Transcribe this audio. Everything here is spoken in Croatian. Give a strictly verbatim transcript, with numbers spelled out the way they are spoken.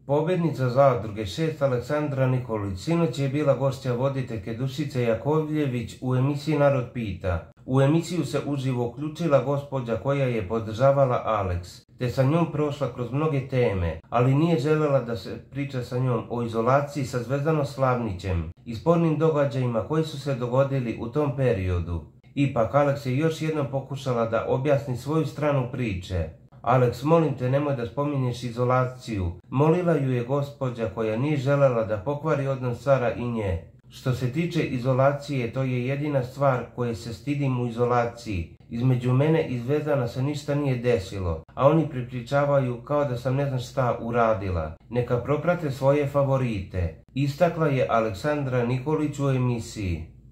Pobjednica zadruge šest Aleksandra Nikolić sinoć je bila gošća voditeljke Dušice Jakovljević u emisiji Narod pita. U emisiju se uživo uključila gospođa koja je podržavala Aleks, te sa njom prošla kroz mnoge teme, ali nije željela da se priča sa njom o izolaciji sa Zvezdanom Slavnićem i spornim događajima koji su se dogodili u tom periodu. Ipak Aleks je još jednom pokušala da objasni svoju stranu priče. Aleks, molim te, nemoj da spominješ izolaciju, molila ju je gospođa koja nije željela da pokvari odnos Sara i nje. Što se tiče izolacije, to je jedina stvar koje se stidim u izolaciji. Između mene i Zvezdana se ništa nije desilo, a oni prepričavaju kao da sam ne znam šta uradila. Neka proprate svoje favorite, istakla je Aleksandra Nikolić u emisiji.